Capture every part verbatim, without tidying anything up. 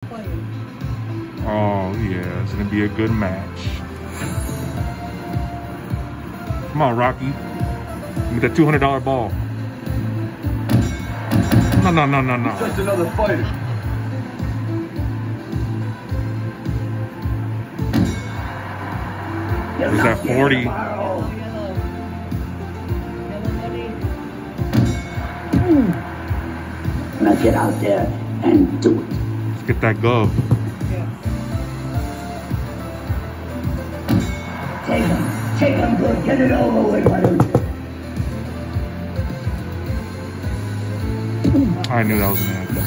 Oh yeah, it's gonna be a good match. Come on, Rocky. Give me that two hundred dollar ball. No, no, no, no, no. Just another fighter. Who's that forty? Now get out there and do it. Let's get that glove. Take him. Take him good. Get it over with, why don't you? I knew that was gonna happen.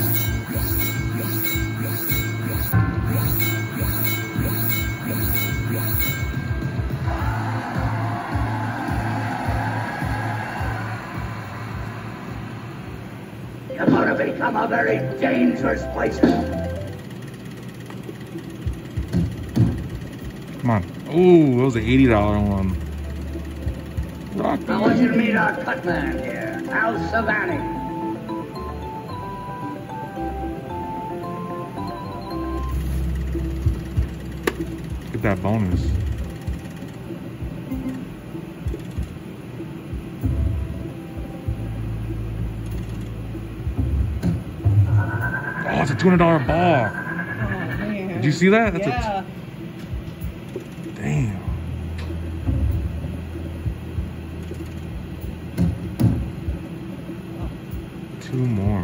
You're gonna become a very dangerous place. Come on. Ooh, that was an eighty dollar one. Rocky. I want you to meet our cut man here, Al Savani. Get that bonus. Oh, it's a two hundred dollar ball. Oh, man. Did you see that? That's yeah. a damn. Two more.